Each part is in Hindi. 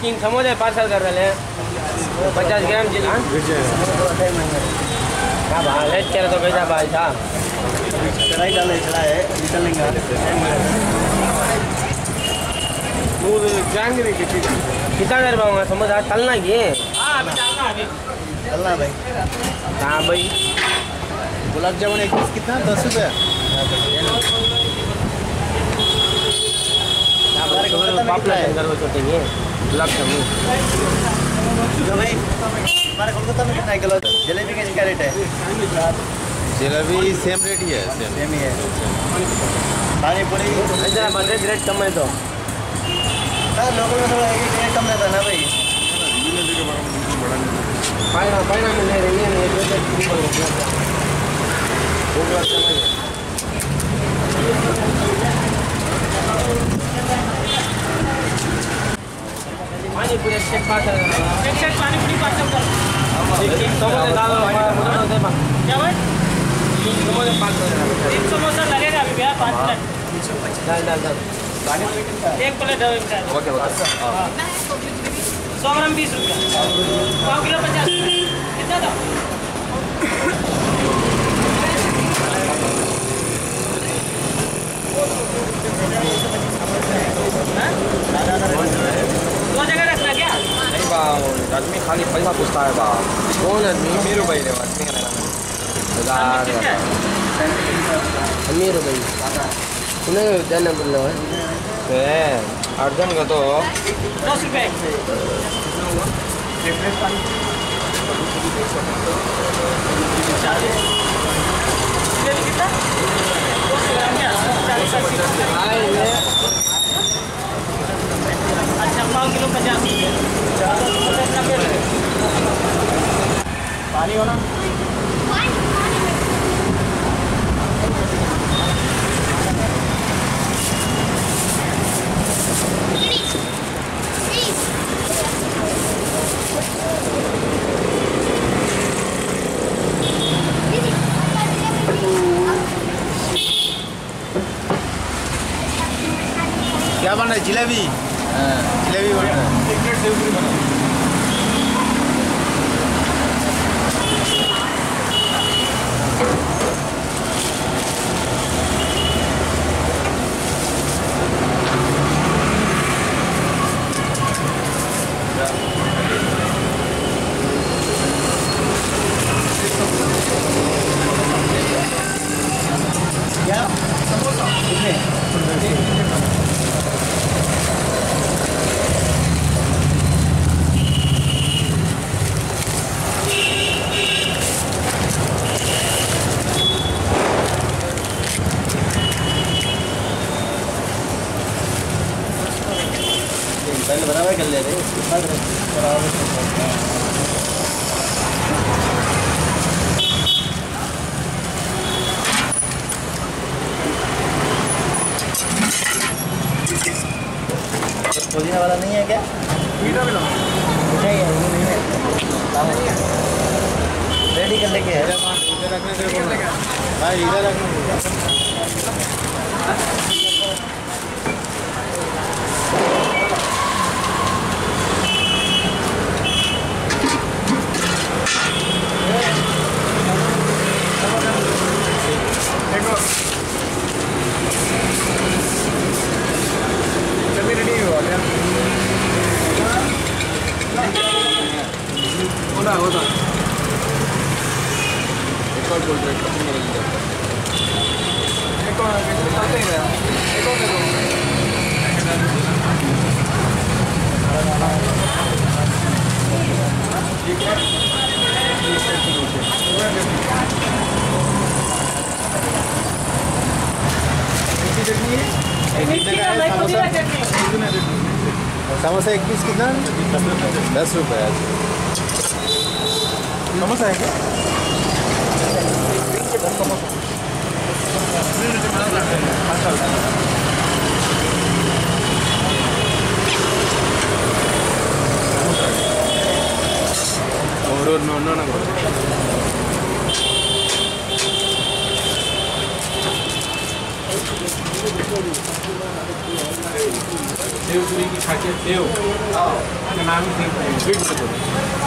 किंग समोसे पार्सल कर रहे हैं 50 ग्राम जी। हाँ क्या भाव रेट कह रहे तो कैसा भाई था कढ़ाई डाले चला है निकलेंगे जाएंगे कितना देर पाऊंगा समोसा तलना की चलना भाई हाँ भाई गुलाब जामुन एक पीस कितना 10 रुपये पापड़ा छोटेंगे गुलाब जामुन भाई हमारे कोलकाता में कितना किलो जलेबी का रेट है जलेबी सेम रेट ही है सेम ही है पानी पूरी रेट कम है तो लोकल में थोड़ा एक रेट कम रहता है ना भाई पाइना में ले रही है पानी पूरी एक सेट पार्सल पानी पूरी पार्सल कर समोसे डालो क्या भाई समोसे 500 एक समोसा लगेगा अभी भैया 5 मिनट डाल एक प्लेट ओके 100 ग्राम 20 रुपया 100 किलो 50 कितना था दो जगह रखना क्या नहीं बा आदमी खाली पैसा पूछता है बा कौन आदमी अमीर भाई रे आदमी अमीर भाई उन्हें देना बोल रहा है अर्जन का तो 10 रुपये कितना 200 ग्राम क्या अच्छा 5 किलो 50 पानी होना क्या बन रहा है जलेबी जलेबी बन रहा है एक प्लेट सेव पूरी बना क्या समोसा कितने पहले बराबर कर ले रहे उसके बाद पुदीना वाला नहीं है क्या मीठा भी नहीं है वो नहीं है रेडी कर लेके इधर रखने से भाई इधर रखने होता एक और बोल रहे एक और चलते ही रहा एक और देखो ठीक है समोसा एक पीस कितना 10 रुपये समोसा है क्या और नो नो ना सेव पूरी की खा के सेव नाम ही स्वीट पोटेटो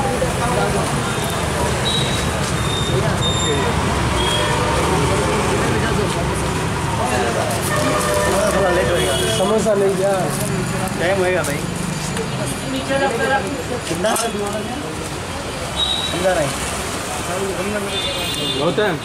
थोड़ा लेट होएगा। समोसा ले जा टाइम होएगा भाई। कितना समझा नहीं होता है।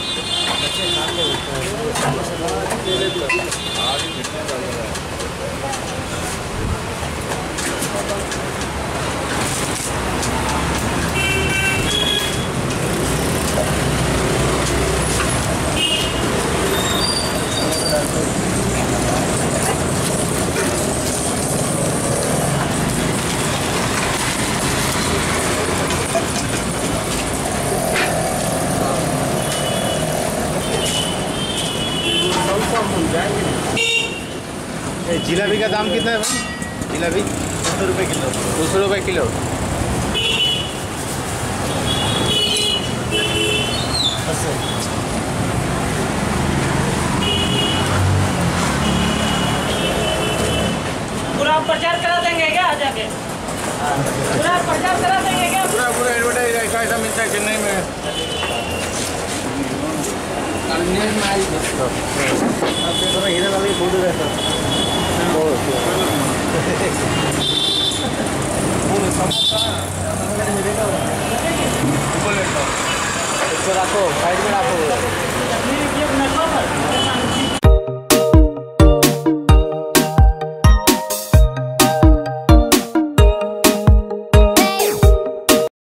जिलेबी का दाम कितना है भाई? जिलेबी 200 रुपये किलो। 200 रुपये किलो। पूरा प्रचार करा देंगे क्या आ जाके? पूरा प्रचार करा देंगे क्या? पूरा एडवर्टाइज ऐसा मिलता है चेन्नई में। हीरा लाल की फोटो रहता इसको रखो साइड में रखो।